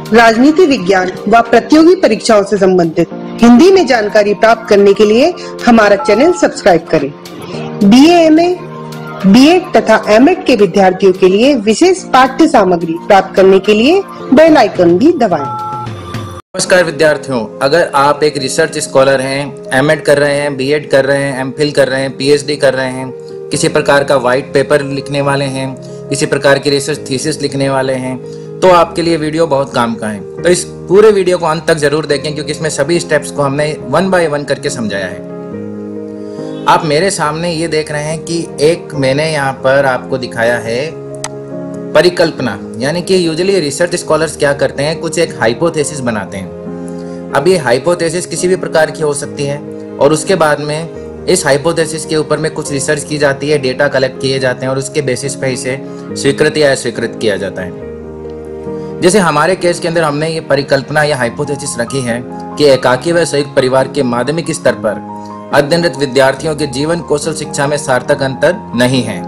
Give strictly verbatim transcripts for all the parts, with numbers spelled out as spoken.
राजनीति विज्ञान व प्रतियोगी परीक्षाओं से संबंधित हिंदी में जानकारी प्राप्त करने के लिए हमारा चैनल सब्सक्राइब करें। B A M A, B Ed तथा एम एड के विद्यार्थियों के लिए विशेष पाठ्य सामग्री प्राप्त करने के लिए बेल आइकन भी दबाएं। नमस्कार विद्यार्थियों, अगर आप एक रिसर्च स्कॉलर हैं, एम एड कर रहे हैं, बी एड कर रहे हैं, एम फिल कर रहे हैं, पी एच डी कर रहे हैं, किसी प्रकार का व्हाइट पेपर लिखने वाले हैं, किसी प्रकार की रिसर्च थीसिस लिखने वाले हैं, तो आपके लिए वीडियो बहुत काम का है। तो इस पूरे वीडियो को अंत तक जरूर देखें, क्योंकि इसमें सभी स्टेप्स को हमने वन बाय वन करके समझाया है। आप मेरे सामने ये देख रहे हैं कि एक मैंने यहाँ पर आपको दिखाया है परिकल्पना, यानी कि यूजुअली रिसर्च स्कॉलर्स क्या करते हैं, कुछ एक हाइपोथेसिस बनाते हैं। अब ये हाइपोथेसिस किसी भी प्रकार की हो सकती है और उसके बाद में इस हाइपोथेसिस के ऊपर में कुछ रिसर्च की जाती है, डेटा कलेक्ट किए जाते हैं और उसके बेसिस पे इसे स्वीकृत या अस्वीकृत किया जाता है। जैसे हमारे केस के अंदर हमने ये परिकल्पना या हाइपोथेसिस रखी है कि एकाकी व संयुक्त परिवार के माध्यमिक स्तर पर अध्ययनरत विद्यार्थियों के जीवन कौशल शिक्षा में सार्थक अंतर नहीं है।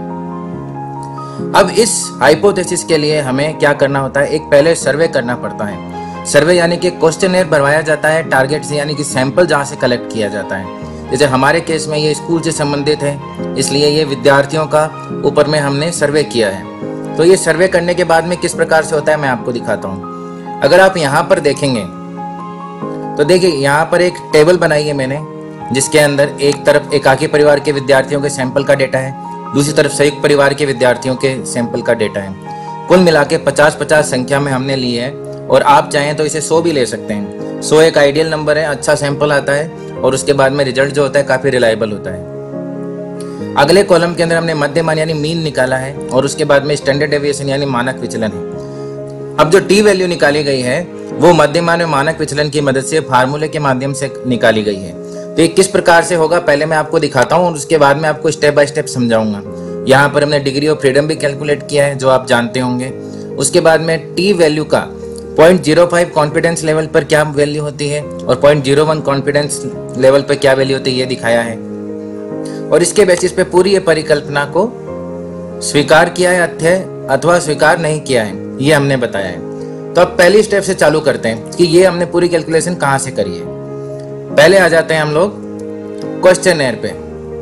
अब इस हाइपोथेसिस के लिए हमें क्या करना होता है, एक पहले सर्वे करना पड़ता है। सर्वे यानी कि क्वेश्चनर भरवाया जाता है टारगेट से, यानी कि सैंपल जहां से कलेक्ट किया जाता है। जैसे हमारे केस में ये स्कूल से संबंधित है, इसलिए ये विद्यार्थियों का ऊपर में हमने सर्वे किया है। तो ये सर्वे करने के बाद में किस प्रकार से होता है मैं आपको दिखाता हूँ। अगर आप यहाँ पर देखेंगे तो देखिए यहाँ पर एक टेबल बनाई है मैंने, जिसके अंदर एक तरफ एकाकी परिवार के विद्यार्थियों के सैंपल का डेटा है, दूसरी तरफ संयुक्त परिवार के विद्यार्थियों के सैंपल का डेटा है। कुल मिला के पचास पचास संख्या में हमने ली है, और आप चाहें तो इसे सौ भी ले सकते हैं। सौ एक आइडियल नंबर है, अच्छा सैंपल आता है और उसके बाद में रिजल्ट जो होता है काफी रिलायबल होता है। अगले कॉलम के अंदर हमने मध्यमान यानी मीन निकाला है और उसके बाद में स्टैंडर्ड डेविएशन यानी मानक विचलन है। अब जो टी वैल्यू निकाली गई है वो मध्यमान और मानक विचलन की मदद से फार्मूले के माध्यम से निकाली गई है। तो ये किस प्रकार से होगा पहले मैं आपको दिखाता हूँ और उसके बाद में आपको स्टेप बाय स्टेप समझाऊंगा। यहाँ पर हमने डिग्री ऑफ फ्रीडम भी कैलकुलेट किया है, जो आप जानते होंगे। उसके बाद में टी वैल्यू का point zero five confidence level पर क्या वैल्यू होती है और point zero one confidence level पर क्या वैल्यू होती है ये दिखाया है, और इसके बेसिस पे पूरी ये परिकल्पना को स्वीकार किया है अथ्य अथवा स्वीकार नहीं किया है, ये हमने बताया है। तो अब पहली स्टेप से चालू करते हैं कि ये हमने पूरी कैलकुलेशन कहाँ से करी है। पहले आ जाते हैं हम लोग क्वेश्चनर पे।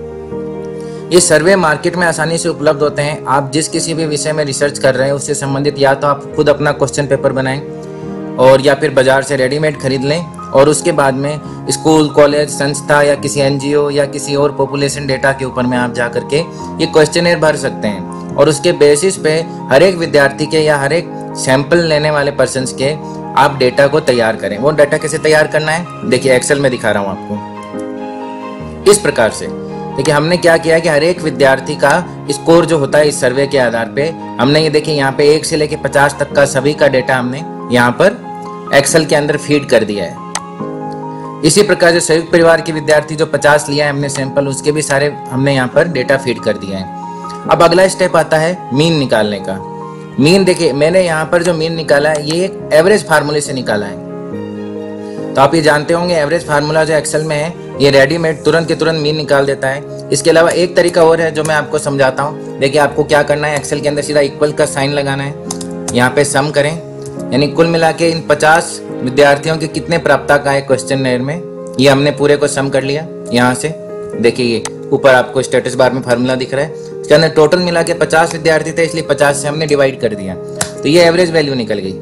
ये सर्वे मार्केट में आसानी से उपलब्ध होते हैं। आप जिस किसी भी विषय में रिसर्च कर रहे हैं उससे संबंधित या तो आप खुद अपना क्वेश्चन पेपर बनाएं और या फिर बाजार से रेडीमेड खरीद लें, और उसके बाद में स्कूल, कॉलेज, संस्था या किसी एन जी ओ या किसी और पॉपुलेशन डेटा के ऊपर में आप जा करके ये क्वेश्चनर भर सकते हैं, और उसके बेसिस पे हर एक विद्यार्थी के या हर एक सैंपल लेने वाले पर्सन्स के आप डेटा को तैयार करें। वो डाटा कैसे तैयार करना है देखिए, एक्सेल में दिखा रहा हूँ आपको। इस प्रकार से देखिए हमने क्या किया है कि हर एक विद्यार्थी का स्कोर जो होता है इस सर्वे के आधार पे हमने ये देखिए यहाँ पे एक से लेके पचास तक का सभी का डेटा हमने यहाँ पर एक्सेल के अंदर फीड कर दिया है। इसी प्रकार से संयुक्त परिवार के विद्यार्थी जो पचास लिया है हमने सैंपल, उसके भी सारे हमने यहाँ पर डेटा फीड कर दिया है। अब अगला स्टेप आता है मीन निकालने का। मीन देखिए मैंने यहाँ पर जो मीन निकाला है ये एक एवरेज फार्मूले से निकाला है। तो आप ये जानते होंगे एवरेज फार्मूला जो एक्सेल में है ये रेडीमेड तुरंत के तुरंत मीन निकाल देता है। इसके अलावा एक तरीका और है जो मैं आपको समझाता हूँ। देखिए आपको क्या करना है, एक्सेल के अंदर सीधा इक्वल का साइन लगाना है, यहाँ पे सम करें, यानी कुल मिला के इन पचास विद्यार्थियों के कितने प्राप्तांक आए क्वेश्चनर में, ये हमने पूरे को सम कर लिया। यहाँ से देखिए ये ऊपर आपको स्टेटस बार में फार्मूला दिख रहा है, इसके अंदर टोटल मिला के पचास विद्यार्थी थे, इसलिए पचास से हमने डिवाइड कर दिया, तो ये एवरेज वैल्यू निकल गई।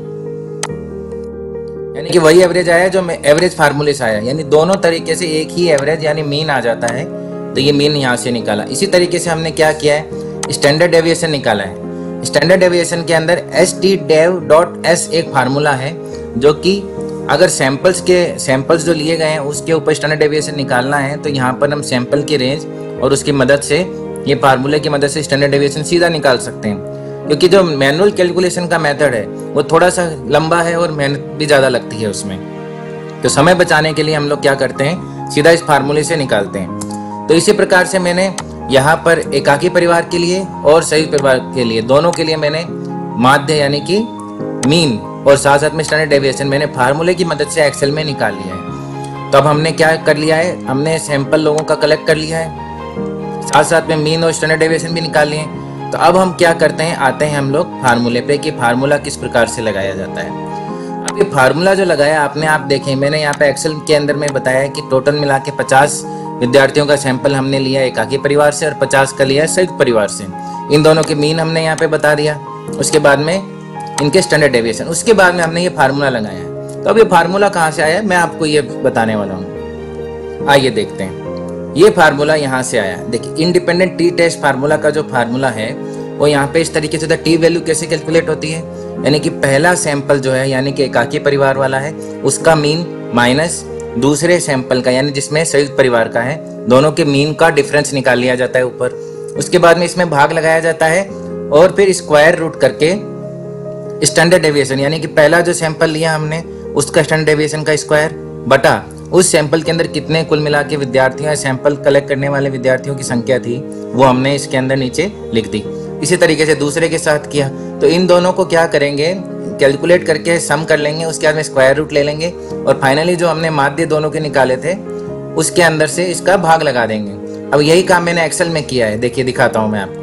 यानी कि वही एवरेज आया जो एवरेज फार्मूले से आया, यानी दोनों तरीके से एक ही एवरेज यानी मीन आ जाता है। तो ये मीन यहाँ से निकाला। इसी तरीके से हमने क्या किया है, स्टैंडर्ड डेविएशन निकाला है। स्टैंडर्ड डेविएशन के अंदर S T dev dot S एक फार्मूला है, जो कि अगर सैंपल्स के सैंपल्स जो लिए गए हैं उसके ऊपर स्टैंडर्ड डेविएशन निकालना है तो यहाँ पर हम सैंपल की रेंज और उसकी मदद से ये फार्मूले की मदद से स्टैंडर्ड डेविएशन सीधा निकाल सकते हैं। क्योंकि जो मैनुअल कैलकुलेशन का मेथड है वो थोड़ा सा लंबा है और मेहनत भी ज़्यादा लगती है उसमें, तो समय बचाने के लिए हम लोग क्या करते हैं, सीधा इस फार्मूले से निकालते हैं। तो इसी प्रकार से मैंने यहाँ पर एकाकी परिवार के लिए और संयुक्त परिवार के लिए दोनों के लिए मैंने माध्य यानी कि मीन और साथ साथ में स्टैंडर्ड डेविएशन मैंने फार्मूले की मदद से एक्सेल में निकाल लिया है। तो अब हमने क्या कर लिया है, हमने सैंपल लोगों का कलेक्ट कर लिया है, साथ साथ में मीन और स्टैंडर्ड डेविएशन भी निकाल लिए। तो अब हम क्या करते हैं, आते हैं हम लोग फार्मूले पे कि फार्मूला किस प्रकार से लगाया जाता है। ये फार्मूला जो लगाया आपने, आप देखें मैंने यहाँ पे एक्सेल के अंदर में बताया कि टोटल मिला के पचास विद्यार्थियों का सैंपल हमने लिया एकाकी परिवार से और पचास का लिया संयुक्त परिवार से। इन दोनों के मीन हमने यहाँ पे बता दिया, उसके बाद में इनके स्टैंडर्ड डेविएशन, उसके बाद में हमने ये फार्मूला लगाया है। तो अब ये फार्मूला कहाँ से आया मैं आपको ये बताने वाला हूँ। आइए देखते हैं। ये फार्मूला यहाँ से आया, देखिए इंडिपेंडेंट टी टेस्ट फार्मूला का जो फार्मूला है वो यहाँ पे इस तरीके से टी वैल्यू कैसे कैलकुलेट होती है, यानी कि पहला सैंपल जो है यानी कि एकाकी परिवार वाला है उसका मीन माइनस दूसरे सैंपल का यानी जिसमें संयुक्त परिवार का है, दोनों के मीन का डिफरेंस निकाल लिया जाता है ऊपर। उसके बाद में इसमें भाग लगाया जाता है और फिर स्क्वायर रूट करके स्टैंडर्ड डेविएशन यानी कि पहला जो सैंपल लिया हमने उसका स्टैंडर्ड डेविएशन का स्क्वायर बटा उस सैंपल के अंदर कितने कुल मिला के विद्यार्थियों या सैंपल कलेक्ट करने वाले विद्यार्थियों की संख्या थी वो हमने इसके अंदर नीचे लिख दी। इसी तरीके से दूसरे के साथ किया। तो इन दोनों को क्या करेंगे, कैलकुलेट करके सम कर लेंगे, उसके बाद में स्क्वायर रूट ले लेंगे और फाइनली जो हमने माध्य दोनों के निकाले थे उसके अंदर से इसका भाग लगा देंगे। अब यही काम मैंने एक्सेल में किया है, देखिए दिखाता हूं मैं आपको।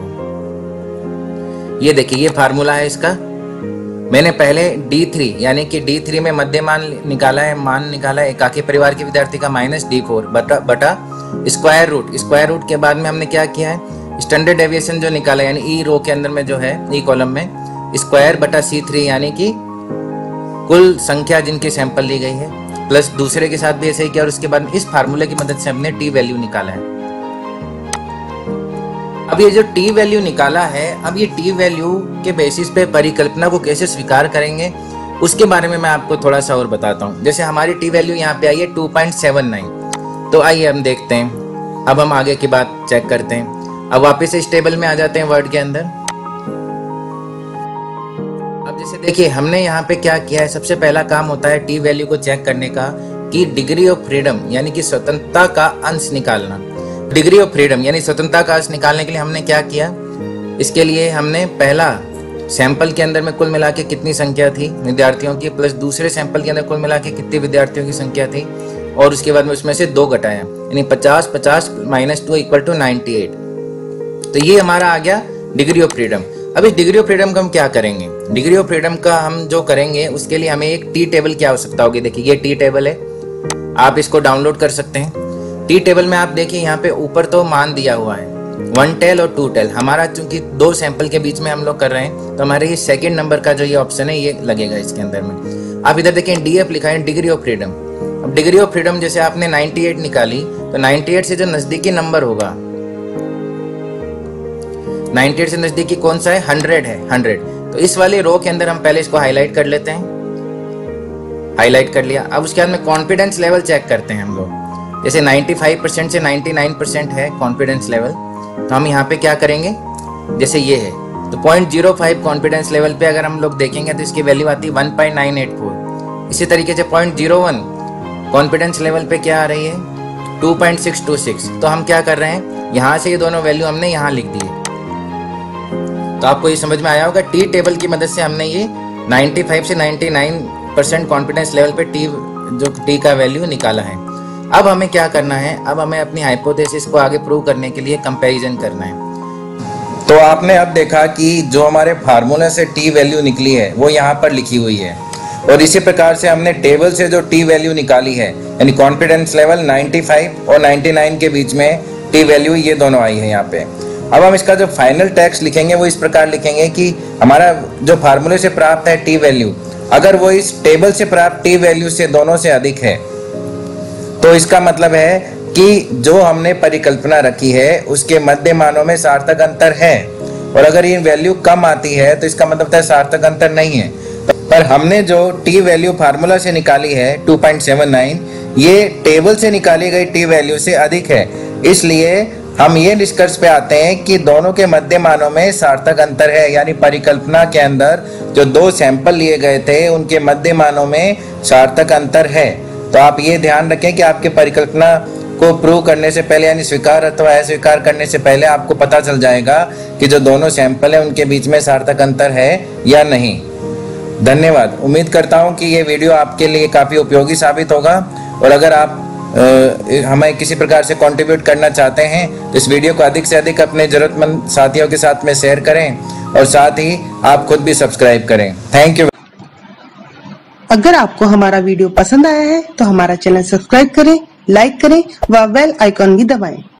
ये देखिए ये फार्मूला है इसका। मैंने पहले डी थ्री यानी कि डी थ्री में मध्य मान निकाला है, मान निकाला है एकाकी परिवार के विद्यार्थी का माइनस डी फोर बटा बटा स्क्वायर रूट। स्क्वायर रूट के बाद में हमने क्या किया है, स्टैंडर्ड डेविएशन जो निकाला यानी ई रो के अंदर में जो है ई कॉलम में स्क्वायर बटा सी थ्री यानी कि कुल संख्या जिनकी सैंपल ली गई है प्लस दूसरे के साथ भी ऐसे ही किया और उसके बाद इस फार्मूले की मदद से हमने टी वैल्यू निकाला है। अब ये जो टी वैल्यू निकाला है, अब ये टी वैल्यू के बेसिस पे परिकल्पना को कैसे स्वीकार करेंगे उसके बारे में मैं आपको थोड़ा सा और बताता हूँ। जैसे हमारी टी वैल्यू यहाँ पे आई है टू पॉइंट सेवन नाइन, तो आइए हम देखते हैं। अब हम आगे की बात चेक करते हैं। अब वापस इस टेबल में आ जाते हैं वर्ड के अंदर। अब जैसे देखिए हमने यहाँ पे क्या किया है, सबसे पहला काम होता है टी वैल्यू को चेक करने का कि डिग्री ऑफ फ्रीडम यानी कि स्वतंत्रता का अंश निकालना। डिग्री ऑफ फ्रीडम यानी स्वतंत्रता का अंश निकालने के लिए हमने क्या किया, इसके लिए हमने पहला सैंपल के अंदर में कुल मिला के कितनी संख्या थी विद्यार्थियों की प्लस दूसरे सैंपल के अंदर कुल मिला के कितनी विद्यार्थियों की संख्या थी और उसके बाद में उसमें से दो घटाया यानी पचास पचास minus two equal to ninety eight. तो ये हमारा आ गया डिग्री ऑफ फ्रीडम। अब इस डिग्री ऑफ फ्रीडम का हम क्या करेंगे, डिग्री ऑफ फ्रीडम का हम जो करेंगे उसके लिए हमें एक टी टेबल की आवश्यकता होगी। देखिए ये टी टेबल है, आप इसको डाउनलोड कर सकते हैं। टी टेबल में आप देखिए यहाँ पे ऊपर तो मान दिया हुआ है वन टेल और टू टेल। हमारा चूंकि दो सैंपल के बीच में हम लोग कर रहे हैं तो हमारे ये सेकंड नंबर का जो ये ऑप्शन है ये लगेगा इसके अंदर में। आप इधर देखें डी एफ लिखा है डिग्री ऑफ फ्रीडम। अब डिग्री ऑफ फ्रीडम जैसे आपने नाइनटी एट निकाली तो नाइनटी एट से जो नजदीकी नंबर होगा, नाइनटी एट से नजदीकी कौन सा है, हंड्रेड है, हंड्रेड। तो इस वाले रो के अंदर हम पहले इसको हाईलाइट कर लेते हैं। हाईलाइट कर लिया। अब उसके बाद में कॉन्फिडेंस लेवल चेक करते हैं हम लोग। जैसे पचानवे परसेंट से निन्यानवे परसेंट है कॉन्फिडेंस लेवल, तो हम यहाँ पे क्या करेंगे, जैसे ये है तो point zero five confidence level पे अगर हम लोग देखेंगे तो इसकी वैल्यू आती है one point nine eight four. इसी तरीके से point zero one confidence level पे क्या आ रही है, two point six two six. तो हम क्या कर रहे हैं, यहाँ से ये दोनों वैल्यू हमने यहाँ लिख दी है। तो आपको ये समझ में आया होगा, टी टेबल की मदद से हमने ये पचानवे से निन्यानवे परसेंट कॉन्फिडेंस लेवल पे टी जो टी का वैल्यू निकाला है। अब हमें क्या करना है, अब हमें अपनी हाइपोथेसिस को आगे प्रूव करने के लिए कंपैरिजन करना है। तो आपने अब देखा कि जो हमारे फार्मूले से टी वैल्यू निकली है वो यहाँ पर लिखी हुई है और इसी प्रकार से हमने टेबल से जो टी वैल्यू निकाली है यानी कॉन्फिडेंस लेवल पचानवे और निन्यानवे के बीच में टी वैल्यू ये दोनों आई है यहाँ पे। अब हम इसका जो फाइनल टेक्स्ट लिखेंगे वो इस प्रकार लिखेंगे कि हमारा जो फार्मूले से प्राप्त है टी वैल्यू, अगर वो इस टेबल से प्राप्त टी वैल्यू से दोनों से अधिक है तो इसका मतलब है कि जो हमने परिकल्पना रखी है उसके मध्य मानों में सार्थक अंतर है, और अगर ये वैल्यू कम आती है तो इसका मतलब है सार्थक अंतर नहीं है। पर हमने जो टी वैल्यू फार्मूला से निकाली है टू पॉइंट सेवन नाइन, ये टेबल से निकाली गई टी वैल्यू से अधिक है, इसलिए हम ये निष्कर्ष पे आते हैं कि दोनों के मध्य मानों में सार्थक अंतर है। यानी परिकल्पना के अंदर जो दो सैंपल लिए गए थे उनके मध्य मानों में सार्थक अंतर है। तो आप ये ध्यान रखें कि आपके परिकल्पना को प्रूव करने से पहले यानी स्वीकार अथवा अस्वीकार करने से पहले आपको पता चल जाएगा कि जो दोनों सैंपल है उनके बीच में सार्थक अंतर है या नहीं। धन्यवाद। उम्मीद करता हूं कि ये वीडियो आपके लिए काफ़ी उपयोगी साबित होगा, और अगर आप आ, हमें किसी प्रकार से कंट्रीब्यूट करना चाहते हैं तो इस वीडियो को अधिक से अधिक अपने ज़रूरतमंद साथियों के साथ में शेयर करें और साथ ही आप खुद भी सब्सक्राइब करें। Thank you. अगर आपको हमारा वीडियो पसंद आया है तो हमारा चैनल सब्सक्राइब करें, लाइक करें व बेल आइकॉन भी दबाएं।